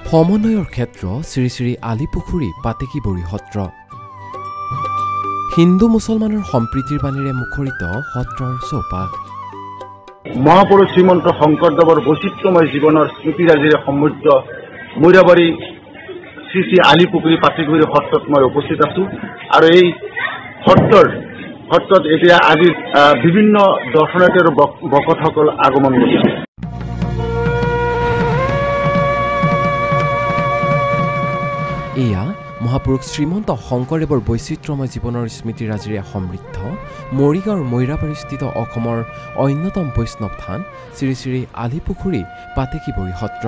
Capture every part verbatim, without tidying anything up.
সমন্বয়ৰ ক্ষেত্ৰ শ্ৰী শ্ৰী আলিপুখুৰী পাতেকীবৰী সত্ৰ হিন্দু মুছলমানৰ সম্প্ৰীতিৰ বাণীৰে মুখৰিত সত্ৰৰ চৌপাশ মহাপুৰুষ শ্ৰীমন্ত শংকৰদেৱৰ বৈচিত্ৰ্যময় জীৱনৰ স্মৃতিৰাজিৰে সমৃদ্ধ মৈৰাবাৰী শ্ৰী শ্ৰী আলিপুখুৰী পাতেকীবৰী সত্ৰত মই উপস্থিত আছো আৰু এই সত্ৰৰ সত্ৰত এতিয়া আজি বিভিন্ন দৰ্শনাৰ্থী আৰু ভকতসকল আগমন কৰিছে। এয়া মহাপুৰুষ শ্ৰীমন্ত শংকৰদেৱৰ বৈচিত্ৰ্যময় জীৱনৰ স্মৃতিৰাজিৰে সমৃদ্ধ মৰিগাঁৱৰ মৈৰাবাৰীস্থিত অসমৰ অন্যতম বৈষ্ণৱ থান শ্ৰী শ্ৰী আলিপুখুৰী পাতেকীবৰী সত্ৰ।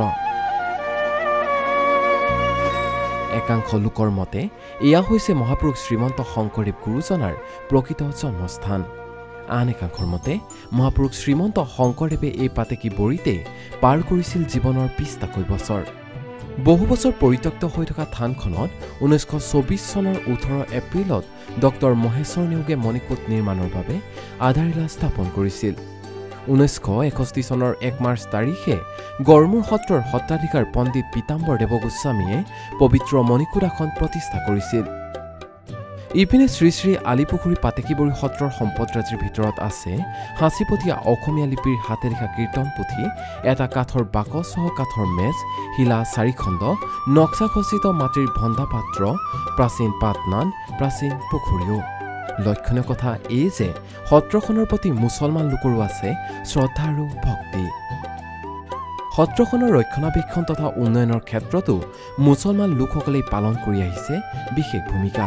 একাংশ লোকৰ মতে এয়া হৈছে মহাপুৰুষ শ্ৰীমন্ত শংকৰদেৱ গুৰুজনাৰ প্ৰকৃত জন্মস্থান। আন একাংশৰ মতে মহাপুৰুষ শ্ৰীমন্ত শংকৰদেৱে এই পাতেকীবৰীতে পাৰ কৰিছিল জীৱনৰ বিশটাকৈ বছৰ। বহু বছৰ পৰিত্যক্ত হৈ থকা থানখনত ঊনৈছশ চৌবিছ চনৰ ওঠৰ এপ্ৰিলত ডক্টৰ মহেশ্বৰ নেওগে মণিকূট নিৰ্মাণৰ বাবে আধাৰশিলা স্থাপন কৰিছিল। ঊনৈছশ এষষ্ঠি চনৰ এক মাৰ্চ তাৰিখে গড়মূৰ সত্ৰৰ সত্ৰাধিকাৰ পণ্ডিত পীতাম্বৰ দেৱ গোস্বামীয়ে পবিত্ৰ মণিকূট আসন প্ৰতিষ্ঠা কৰিছিল। ইপিনে শ্ৰী শ্ৰী আলিপুখুৰী পাতেকীবৰী সত্ৰৰ সম্পদৰাজিৰ ভিতৰত আছে সাঁচিপতীয়া অসমীয়া লিপিৰ হাতে লিখা কীৰ্তন পুথি, এটা কাঠৰ বাকচসহ কাঠৰ মেজ, শিলা চাৰিখণ্ড, নক্সা খচিত মাটিৰ ভণ্ডা পাত্ৰ, প্ৰাচীন পাটনান, প্ৰাচীন পুখুৰীও। লক্ষণীয় কথা এই যে সত্ৰখনৰ প্ৰতি মুছলমান লোকৰো আছে শ্ৰদ্ধা আৰু ভক্তি। সত্ৰখনৰ ৰক্ষণাবেক্ষণ তথা উন্নয়নৰ ক্ষেত্ৰতো মুছলমান লোকসকলেই পালন কৰি আহিছে বিশেষ ভূমিকা।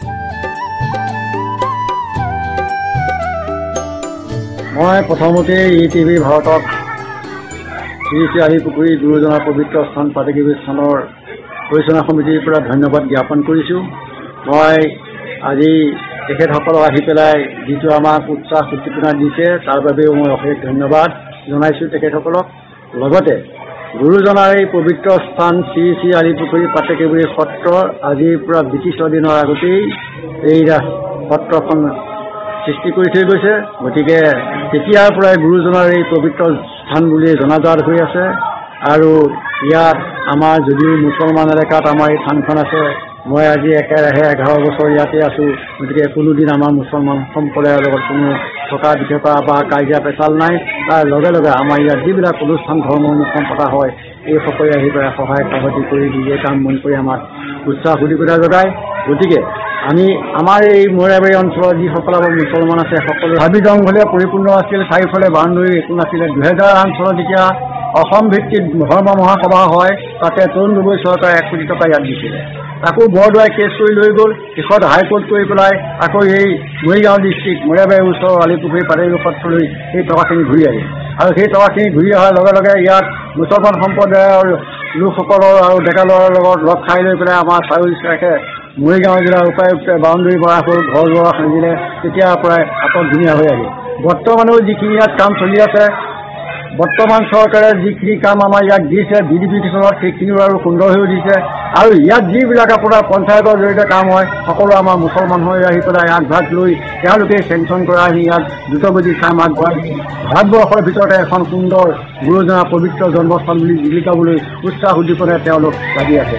মই প্ৰথমতে ই টিভি ভাৰতক শ্ৰী শ্ৰী আলিপুখুৰী গুৰুজনাৰ পবিত্ৰ স্থান পাতেকীবৰী স্থানৰ পৰিচালনা সমিতিৰ পৰা ধন্যবাদ জ্ঞাপন কৰিছোঁ। মই আজি তেখেতসকলক আহি পেলাই যিটো আমাক উৎসাহ উদ্দীপনা দিছে তাৰ বাবেও মই অশেষ ধন্যবাদ জনাইছোঁ তেখেতসকলক। লগতে গুৰুজনাৰ এই পবিত্ৰ স্থান শ্ৰী শ্ৰী আলিপুখুৰী পাতেকীবৰী সত্ৰ আজিৰ পৰা ব্ৰিটিছৰ দিনৰ আগতেই এই সত্ৰখন সৃষ্টি কৰি থৈ গৈছে। গতিকে তেতিয়াৰ পৰাই গুৰুজনাৰ এই পবিত্ৰ স্থান বুলি জনাজাত হৈ আছে আৰু ইয়াত আমাৰ যদিও মুছলমান এলেকাত আমাৰ এই থানখন আছে, মই আজি একেৰাহে এঘাৰ বছৰ ইয়াতে আছোঁ। গতিকে কোনোদিন আমাৰ মুছলমান সম্প্ৰদায়ৰ লগত কোনো থকা বিথকা বা কাজিয়া পেচাল নাই। তাৰ লগে লগে আমাৰ ইয়াত যিবিলাক অনুষ্ঠান ধৰ্ম অনুষ্ঠান পতা হয় এই সকলোৱে আহি পেলাই সহায় সহযোগ কৰি দিয়ে কাম বন কৰি আমাক উৎসাহ উদ্দীপনা যোগায়। গতিকে আমি আমাৰ এই মৈৰাবাৰী অঞ্চলৰ যিসকল আমাৰ মুছলমান আছে সকলো হাবি জংঘলে পৰিপূৰ্ণ আছিল, চাৰিওফালে বাউণ্ডৰী একো নাছিলে। দুহেজাৰ আঠ চনত যেতিয়া অসম ভিত্তিত ধৰ্ম মহাসভা হয় তাতে তৰুণ গগৈ চৰকাৰে এক কোটি টকা ইয়াত দিছিলে। তাকো বৰদোৱাই কেছ কৰি লৈ গ'ল, শেষত হাইকোৰ্ট কৰি পেলাই আকৌ এই মৰিগাঁও ডিষ্ট্ৰিক্ট মৈৰাবাৰীৰ ওচৰৰ আলিপুখুৰী পাতেকীবৰী সত্ৰলৈ সেই টকাখিনি ঘূৰি আহিল আৰু সেই টকাখিনি ঘূৰি অহাৰ লগে লগে ইয়াত মুছলমান সম্প্ৰদায়ৰ লোকসকলৰ আৰু ডেকা ল'ৰাৰ লগত লগ খাই লৈ পেলাই আমাৰ চাৰিওকাষে মৰিগাঁও জিলাৰ উপায়ুক্তে বাউণ্ডৰী বঢ়া হ'ল, ঘৰ দুৱাৰ সাজিলে। তেতিয়াৰ পৰাই আকৌ ধুনীয়া হৈ আহিল। বৰ্তমানেও যিখিনি ইয়াত কাম চলি আছে, বৰ্তমান চৰকাৰে যিখিনি কাম আমাৰ ইয়াত দিছে বিউটিফিকেশ্যনত সেইখিনিও আৰু সুন্দৰ হৈ দিছে। আৰু ইয়াত যিবিলাক আপোনাৰ পঞ্চায়তৰ জৰিয়তে কাম হয় সকলো আমাৰ মুছলমান হৈ আহি পেলাই আগভাগ লৈ তেওঁলোকে চেংচন কৰা আহি ইয়াত দ্ৰুতগতিত কাম আগবঢ়াই ভাৰতবৰ্ষৰ ভিতৰতে এখন সুন্দৰ গুৰুজনাৰ পবিত্ৰ জন্মস্থান বুলি জিলিকাবলৈ উৎসাহ উদ্দীপনাৰে তেওঁলোক লাগি আছে।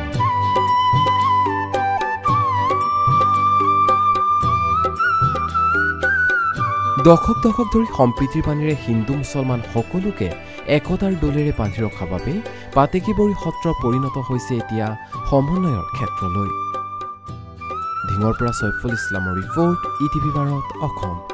দশক দশক ধৰি সম্প্ৰীতিৰ বাণীৰে হিন্দু মুছলমান সকলোকে একতাৰ দোলেৰে বান্ধি ৰখাৰ বাবে পাতেকীবৰী সত্ৰ পৰিণত হৈছে এতিয়া সমন্বয়ৰ ক্ষেত্ৰলৈ। ঢিঙৰ পৰা চৈফুল ইছলামৰ report, E TV Bharat Assam.